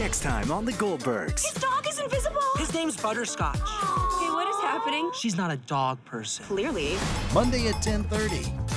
Next time on the Goldbergs. His dog is invisible. His name's Butterscotch. Hey, what is happening? She's not a dog person. Clearly. Monday at 10:30.